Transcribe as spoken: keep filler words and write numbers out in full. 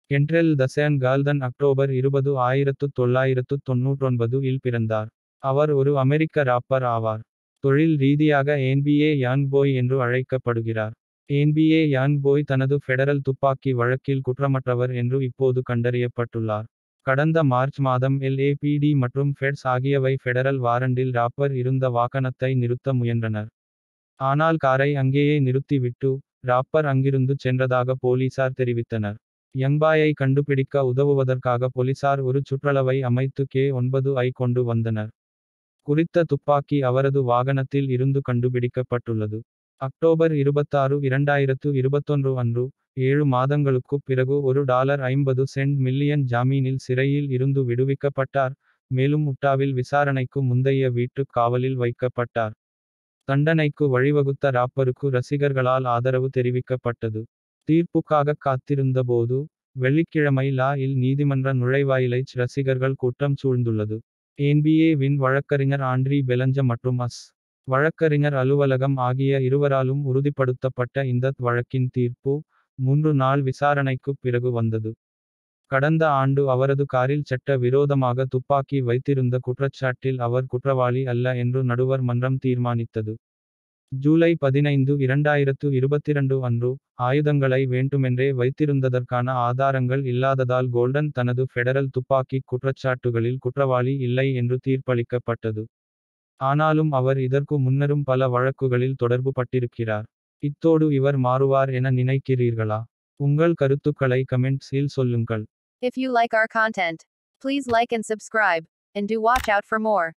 கென்ட்ரெல் DeSean Galton October இருபது ஆயிரத்து தொள்ளாயிரத்து தொண்ணூற்றொன்பது இல் பிறந்தார். அவர் ஒரு அமெரிக்க ராப்பர் ஆவார். தொழில் ரீதியாக என் பி ஏ யங்போய் என்று அழைக்கப்படுகிறார். என் பி ஏ யங்போய் தனது ஃபெடரல் துப்பாக்கி வழக்கில் குற்றமற்றவர் என்று இப்போது கண்டறியப்பட்டுள்ளார். கடந்த மார்ச் மாதம் எல் ஏ பி டி மற்றும் ஃபெட்ஸ் ஆகியவை ஃபெடரல் வாரண்டில் ராப்பர் இருந்த வாகனத்தை நிறுத்த முயன்றனர். ஆனால் காரை அங்கேயே நிறுத்திவிட்டு, ராப்பர் அங்கிருந்து சென்றதாக போலீசார் தெரிவித்தனர். யங்பாயை கண்டுபிடிக்க உதவுவதற்காக போலீசார் ஒரு சுற்றளவை அமைத்து கே ஒன்பது ஐ கொண்டு வந்தனர். குறித்த துப்பாக்கி அவரது வாகனத்தில் இருந்து கண்டுபிடிக்கப்பட்டுள்ளது. அக்டோபர் இருபத்தாறு இரண்டாயிரத்து இருபத்தொன்று அன்று, ஏழு மாதங்களுக்குப் பிறகு ஒரு டாலர் ஐம்பது சென்ட் மில்லியன் ஜாமீனில் சிறையில் இருந்து விடுவிக்கப்பட்டார், மேலும் உட்டாவில் விசாரணைக்கு முந்தைய வீட்டுக் காவலில் வைக்கப்பட்டார். தண்டனைக்கு வழிவகுத்த ராப்பருக்கு ரசிகர்களால் ஆதரவு தெரிவிக்கப்பட்டது. தீர்ப்புக்காக காத்திருந்தபோது, வெள்ளிக்கிழமை லா இல் நீதிமன்ற நுழைவாயிலைச் ரசிகர்கள் கூட்டம் சூழ்ந்துள்ளது. என் பி ஏ வின் வழக்கறிஞர் ஆண்ட்ரி பெலஞ்ச மற்றும் அஸ். வழக்கறிஞர் அலுவலகம் ஆகிய இருவராலும் உறுதிப்படுத்தப்பட்ட இந்தத் வழக்கின் தீர்ப்பு, மூன்று நாள் விசாரணைக்குப் பிறகு வந்தது. கடந்த ஆண்டு அவரது காரில் சட்ட விரோதமாக துப்பாக்கி வைத்திருந்த குற்றச்சாட்டில் அவர் குற்றவாளி அல்ல என்று நடுவர் மன்றம் தீர்மானித்தது. ஜூலை பதினைந்து இரண்டாயிரத்து இருபத்திரண்டு அன்று, ஆயுதங்களை வேண்டுமென்றே வைத்திருந்ததற்கான ஆதாரங்கள் இல்லாததால் கோல்டன் தனது ஃபெடரல் துப்பாக்கிக் குற்றச்சாட்டுகளில் குற்றவாளி இல்லை என்று தீர்ப்பளிக்கப்பட்டது. ஆனாலும் அவர் இதற்கு முன்னரும் பல வழக்குகளில் தொடர்பு பட்டிருக்கிறார். இத்தோடு இவர் மாறுவார் என நினைக்கிறீர்களா? உங்கள் கருத்துக்களை கமெண்ட்ஸ் இல் சொல்லுங்கள். If you like our content, please like and subscribe, and do watch out for more.